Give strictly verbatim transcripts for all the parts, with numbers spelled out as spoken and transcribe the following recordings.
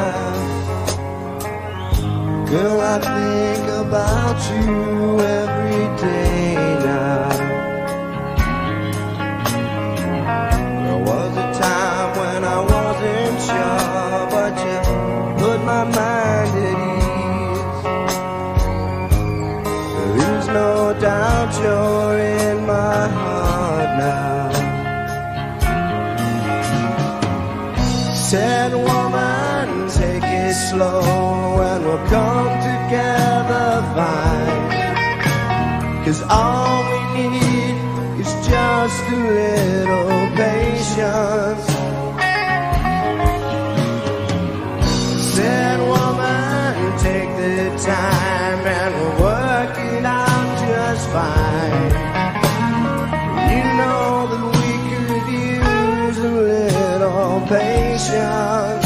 Girl, I think about you every day now. There was a time when I wasn't sure, but you put my mind at ease. There's no doubt you're in my heart now. Said woman, take it slow and we'll come together fine. 'Cause all we need is just a little patience. Said woman, take the time and we'll work it out just fine. You know that we could use a little patience.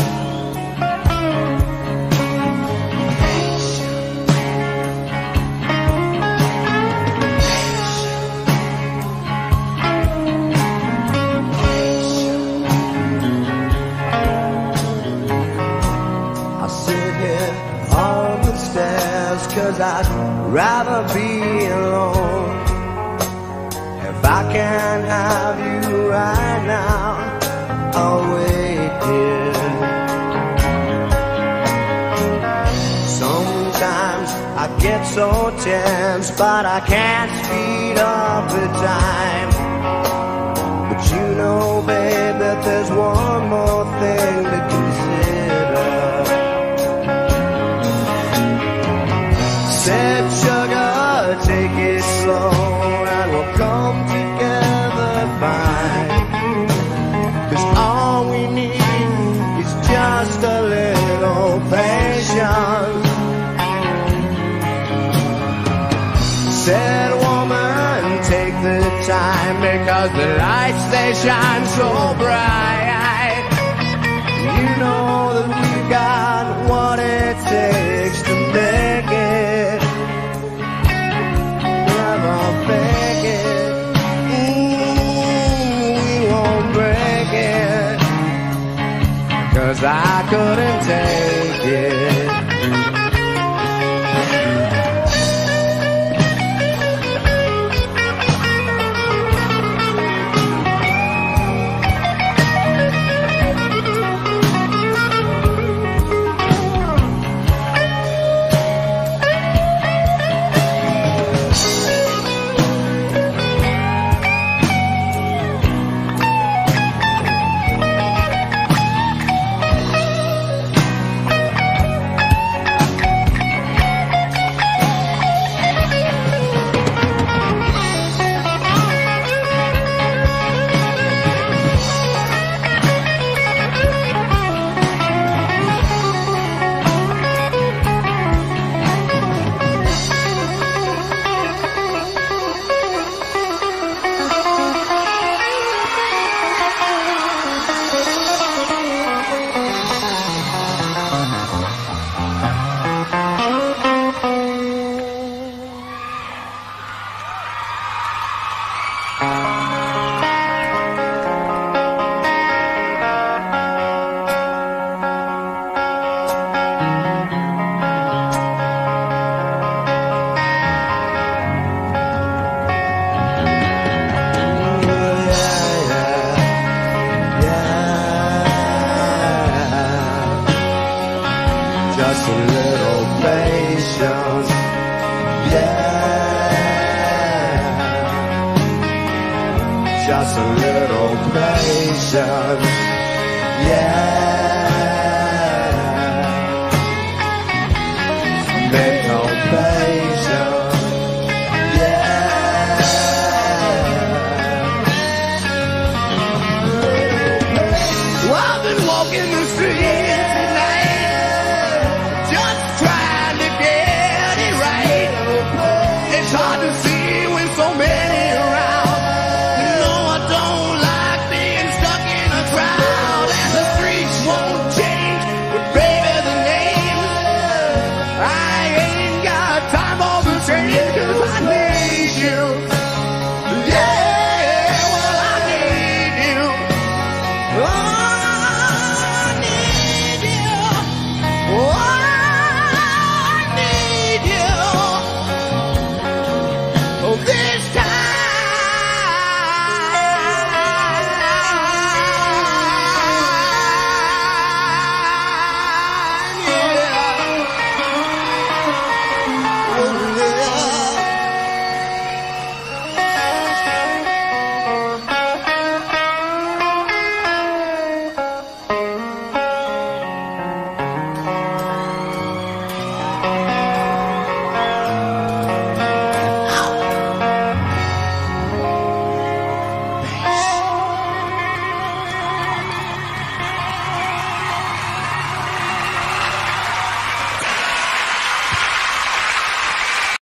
Cause I'd rather be alone. If I can't have you right now, I'll wait here. Sometimes I get so tense, but I can't speed up the time. But you know, babe, that there's one more thing to consider. Said sugar, take it slow and we'll come together fine. 'Cause all we need is just a little patience. Said woman, take the time because the lights they shine so bright. You know that we got what it takes to make it. Never fake it. Ooh, we won't break it. 'Cause I couldn't take it. Just a little patience, yeah. Just a little patience, yeah.